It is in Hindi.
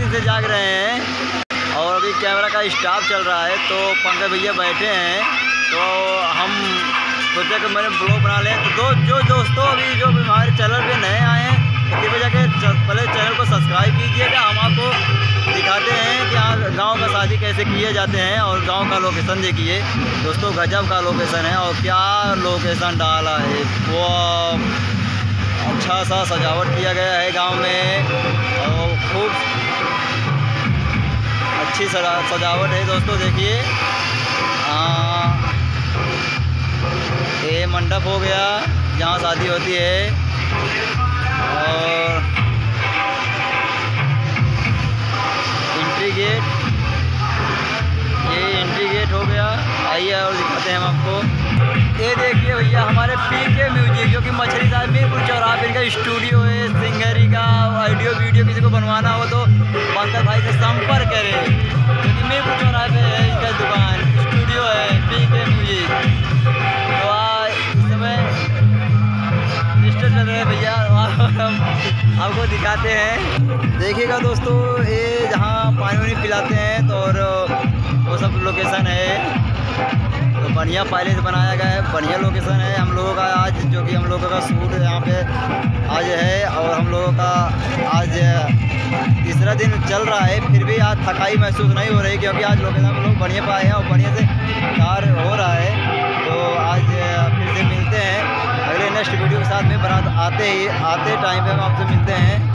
नींद से जाग रहे हैं और अभी कैमरा का स्टाफ चल रहा है, तो पंकज भैया बैठे हैं, तो हम सोचा कि मैंने ब्लॉग बना लें। तो जो दोस्तों अभी जो हमारे चैनल पे नए आए हैं तो कृपया जाके पहले चैनल को सब्सक्राइब कीजिएगा। हम आपको दिखाते हैं कि यहाँ गाँव का शादी कैसे किए जाते हैं और गाँव का लोकेशन देखिए दोस्तों, गजब का लोकेशन है और क्या लोकेशन डाला है। वो अच्छा सा सजावट किया गया है गांव में और खूब अच्छी सजावट है दोस्तों। देखिए ये मंडप हो गया जहाँ शादी होती है और एंट्री गेट, ये एंट्री गेट हो गया। आइए और दिखाते हैं हम आपको। ये देखिए भैया हमारे पीके म्यूजिक जो कि मछली साहब मीरपुर चौराहा पे इनका स्टूडियो है, सिंगरी का ऑडियो वीडियो किसी को बनवाना हो तो पंकज भाई से संपर्क करें, क्योंकि मीरपुर चौराहे पे है इनका दुकान, स्टूडियो है पीके म्यूजिक। तो इस समय रजिस्टर चल रहे हैं भैया, आपको दिखाते हैं। देखिएगा दोस्तों ये जहाँ पानी वानी पिलाते हैं तो और वो सब लोकेशन है, तो बढ़िया पहले से बनाया गया है, बढ़िया लोकेशन है। हम लोगों का आज जो कि हम लोगों का शूट यहाँ पे आज है और हम लोगों का आज तीसरा दिन चल रहा है, फिर भी आज थकाई महसूस नहीं हो रही, क्योंकि आज लोकेशन हम लोग बढ़िया पाए हैं और बढ़िया से कार्य हो रहा है। तो आज फिर से मिलते हैं अगले नेक्स्ट वीडियो के साथ में। बारात आते टाइम पे हम आपसे मिलते हैं।